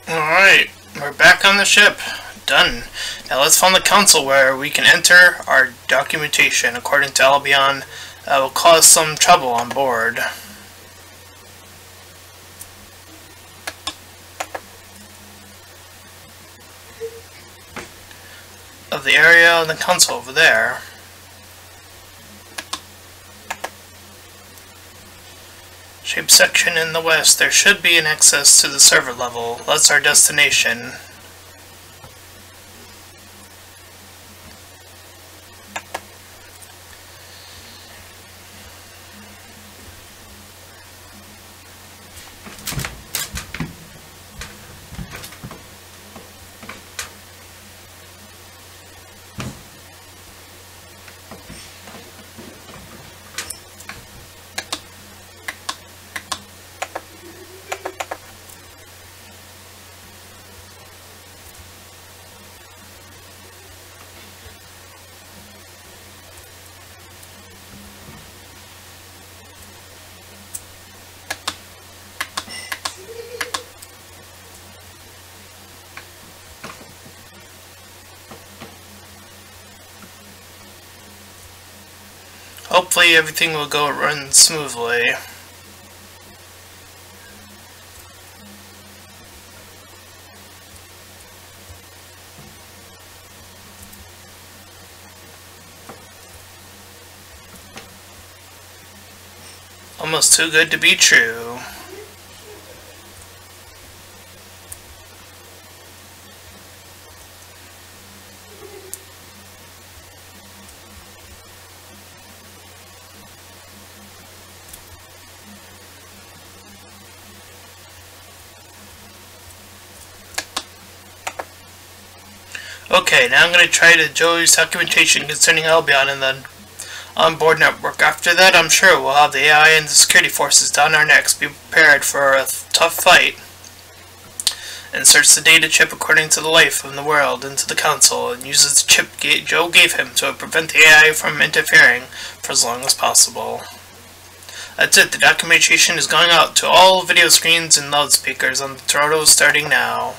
Alright, we're back on the ship. Done. Now let's find the console where we can enter our documentation. According to Albion, that will cause some trouble on board. Of the area on the console over there. Shape section in the west. There should be an access to the server level. That's our destination. Hopefully everything will run smoothly. Almost too good to be true. Okay, now I'm going to try to Joey's documentation concerning Albion and the onboard network. After that, I'm sure we'll have the AI and the security forces down our necks. Be prepared for a tough fight. Inserts the data chip according to the life of the world into the console and uses the chip Joe gave him to prevent the AI from interfering for as long as possible. That's it. The documentation is going out to all video screens and loudspeakers on the Toronto starting now.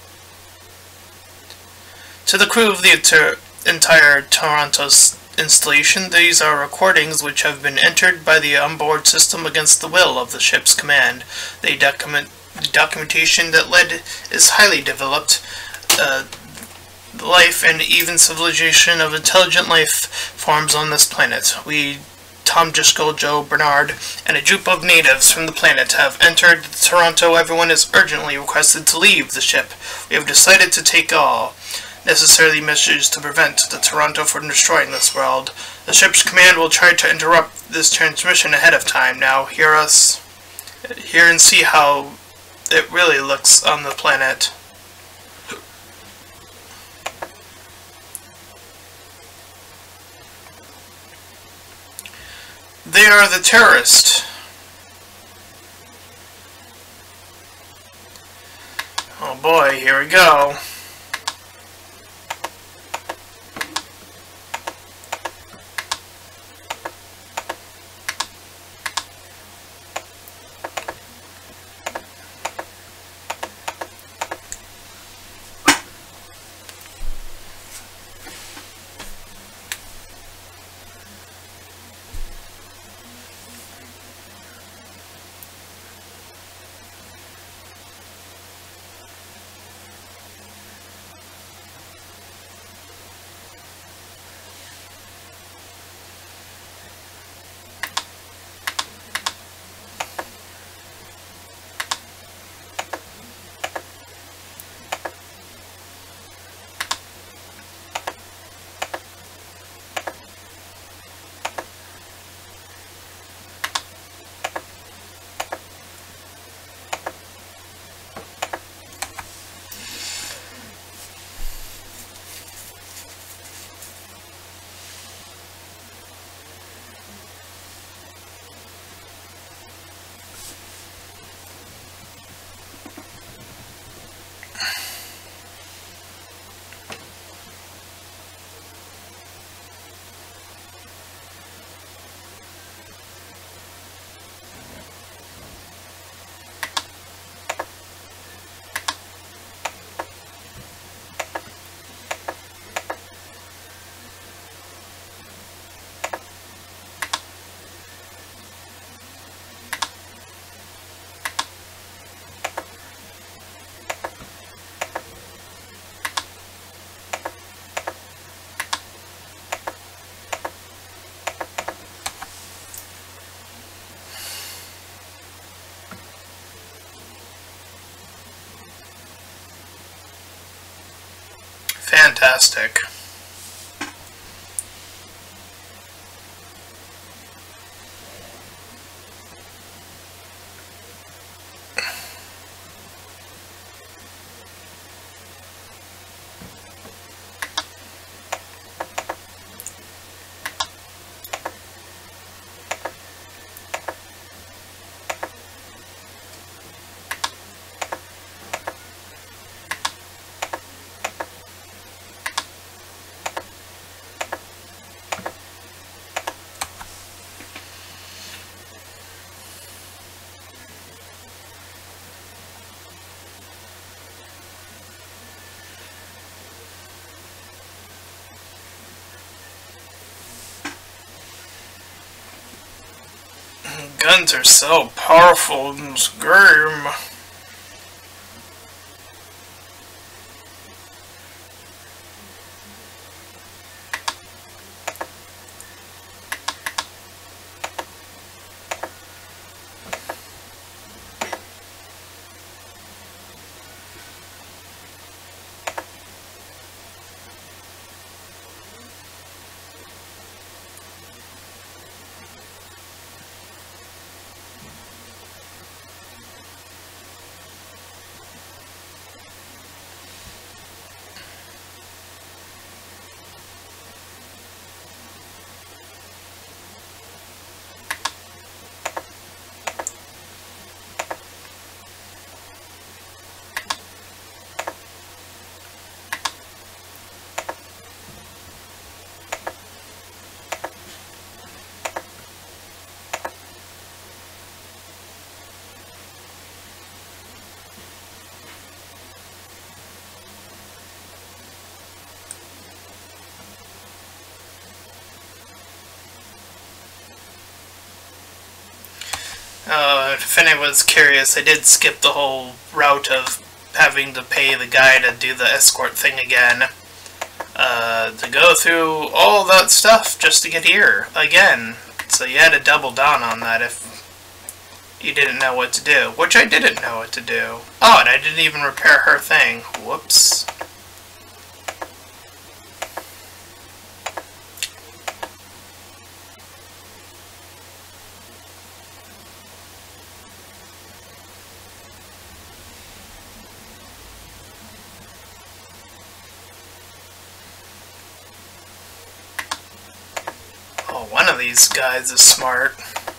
To the crew of the entire Toronto installation, these are recordings which have been entered by the onboard system against the will of the ship's command. The documentation that led is highly developed. Life and even civilization of intelligent life forms on this planet. We, Tom Driscoll, Joe Bernard, and a group of natives from the planet have entered Toronto. Everyone is urgently requested to leave the ship. We have decided to take all necessary measures to prevent the Toronto from destroying this world. The ship's command will try to interrupt this transmission ahead of time. Now hear and see how it really looks on the planet. They are the terrorists. Oh boy, here we go. fantastic. Guns are so powerful in this game. If anyone's curious, I did skip the whole route of having to pay the guy to do the escort thing again. To go through all that stuff just to get here again. So you had to double down on that if you didn't know what to do. Which I didn't know what to do. Oh, and I didn't even repair her thing. Whoops. One of these guys is smart.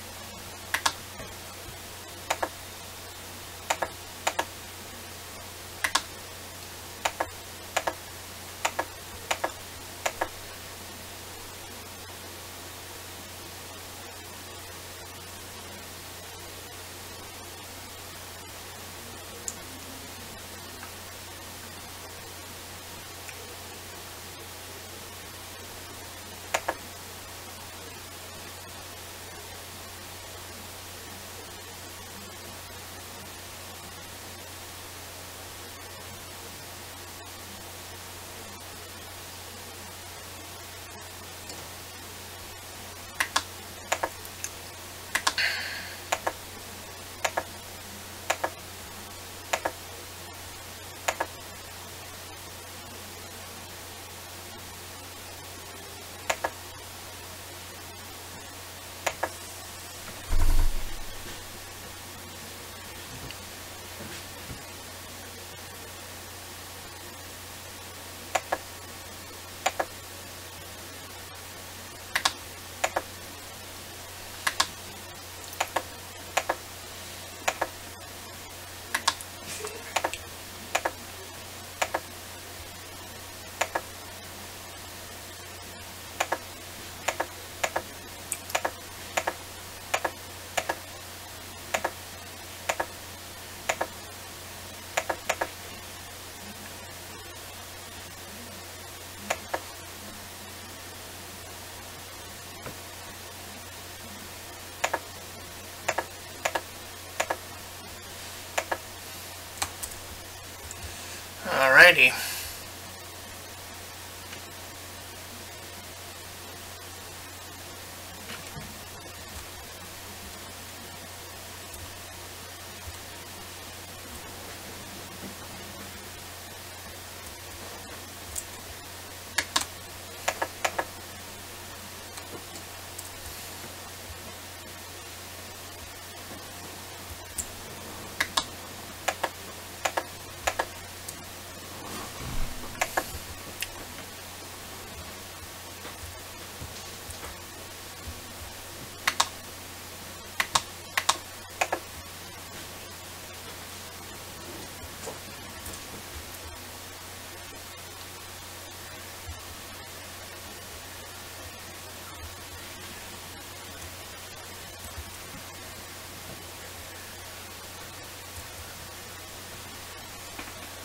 Alrighty.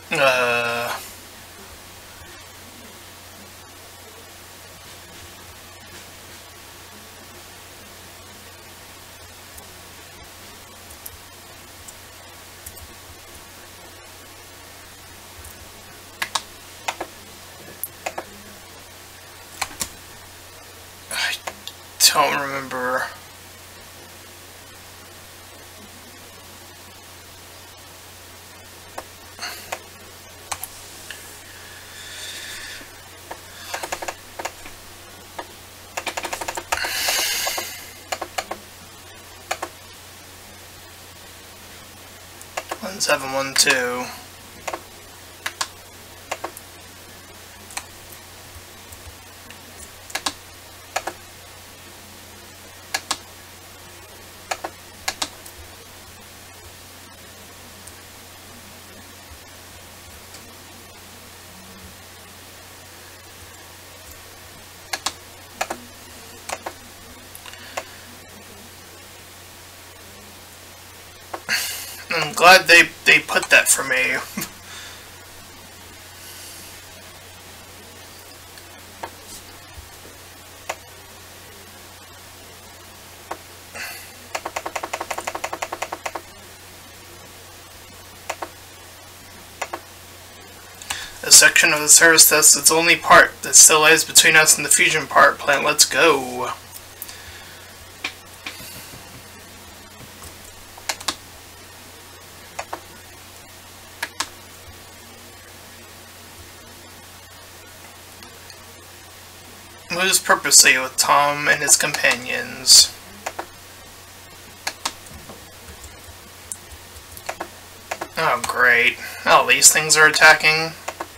Uh... 'Don't remember. One 712. I'm glad they put that for me. A section of the service that's its only part that still lies between us and the fusion part plant. Let's go. Moves purposely with Tom and his companions. Oh great. Oh, these things are attacking.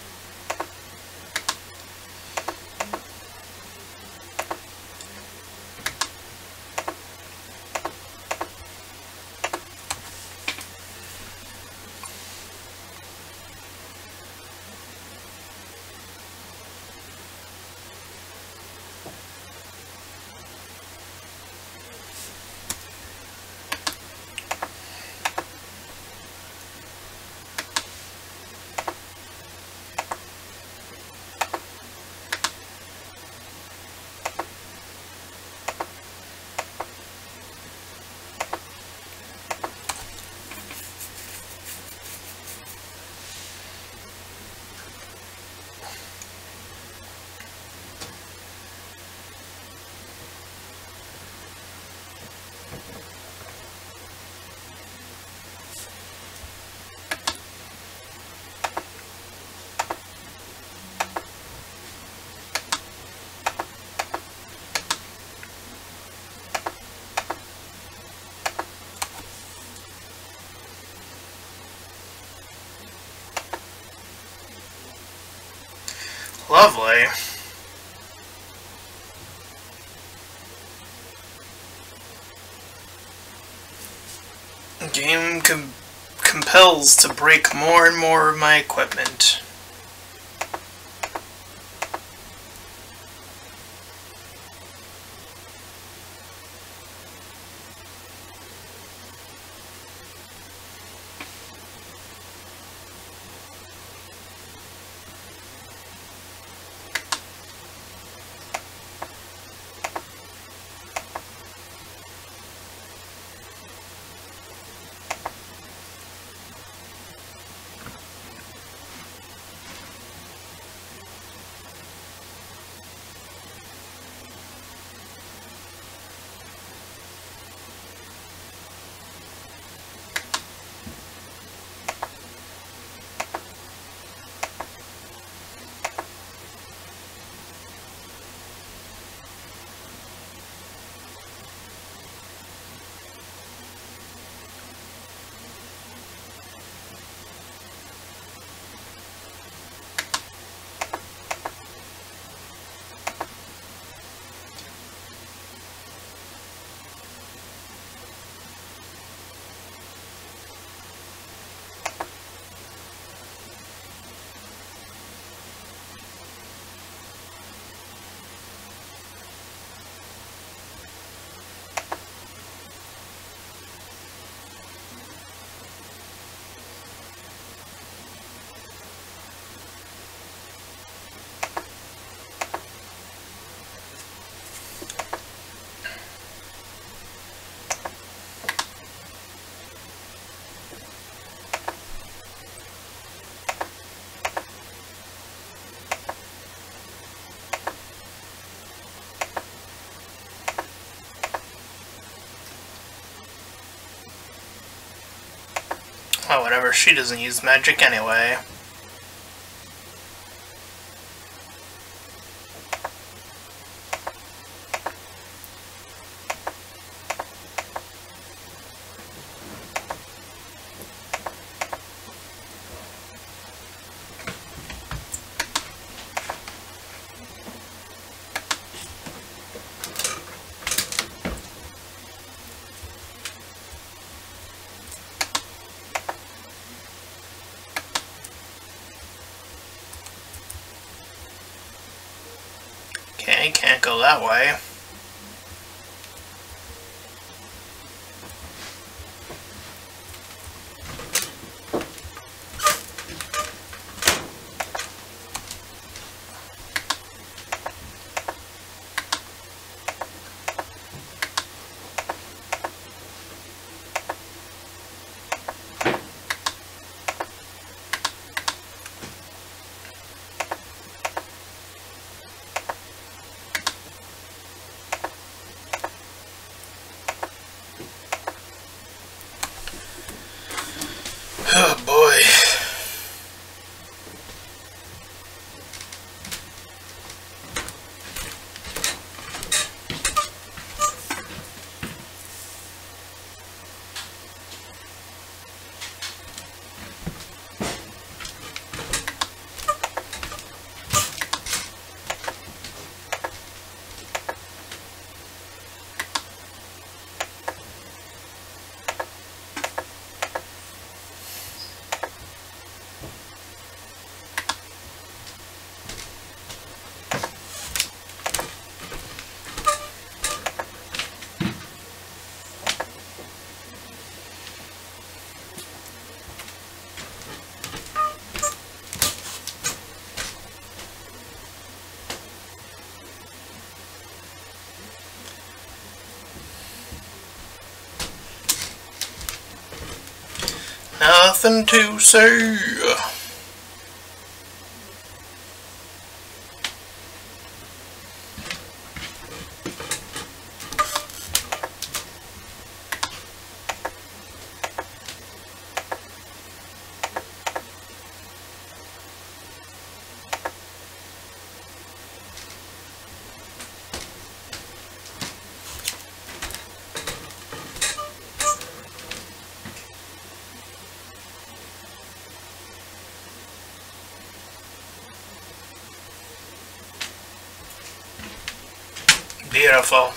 Lovely. The game compels to break more and more of my equipment. Oh, whatever, she doesn't use magic anyway. Okay, can't go that way. Oh boy. Nothing to say. Beautiful.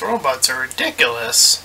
robots are ridiculous.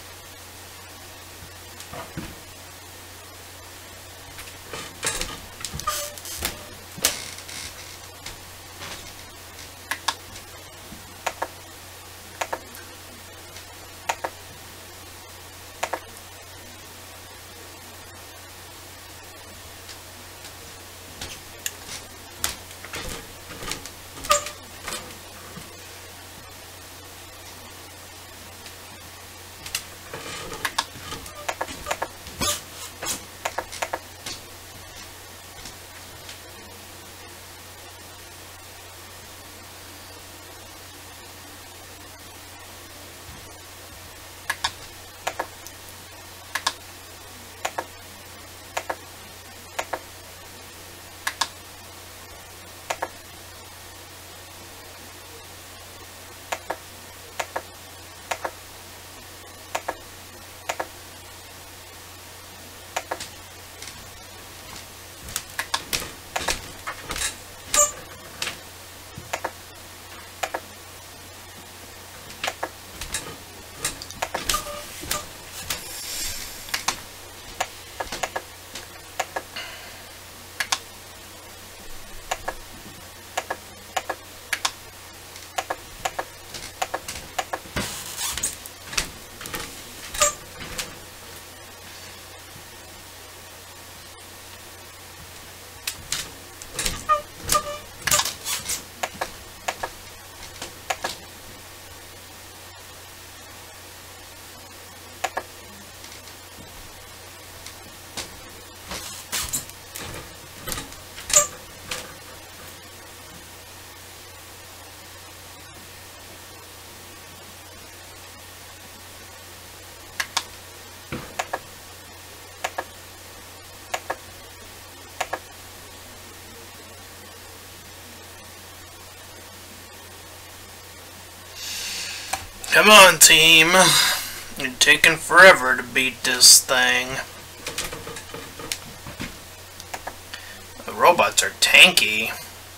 Come on, team. You're taking forever to beat this thing. The robots are tanky.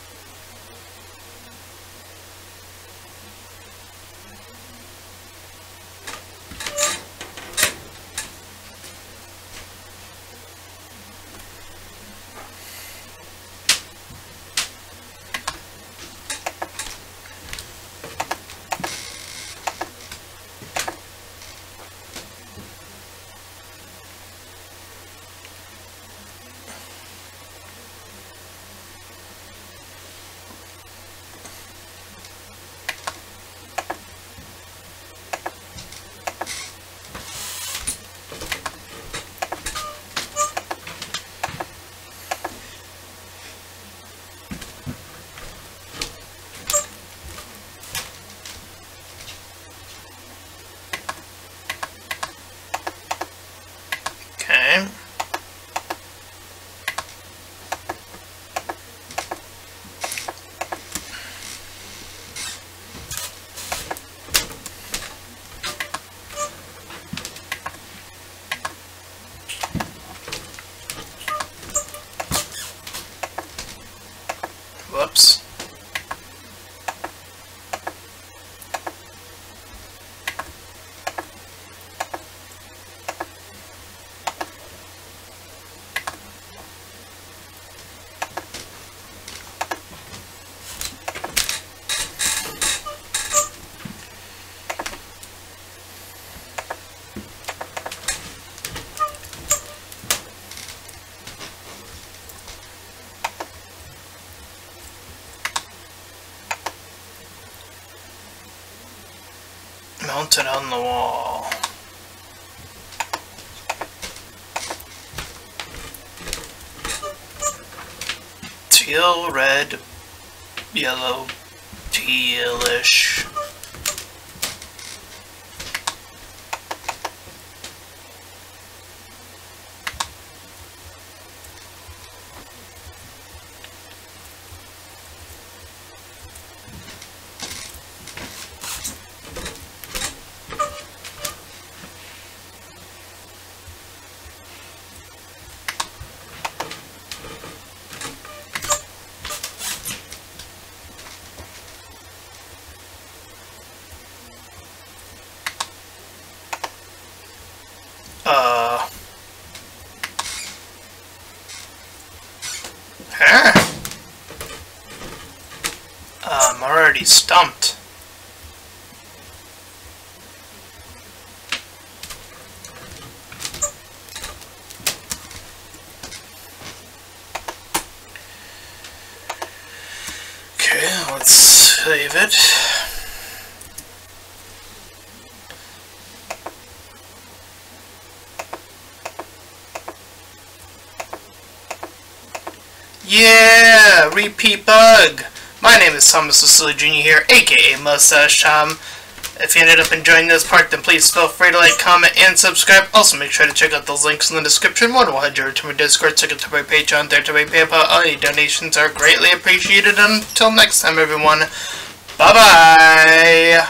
Okay. Whoops. Mounted on the wall. Teal, red, yellow, tealish. already stumped. Okay, let's save it. Yeah! Repeat bug! My name is Thomas Vasily Jr. here, aka Mustache Tom. If you ended up enjoying this part, then please feel free to like, comment, and subscribe. Also, make sure to check out those links in the description. One will head over to my Discord, check out to my Patreon, there to my PayPal. All your donations are greatly appreciated. Until next time, everyone. Bye-bye!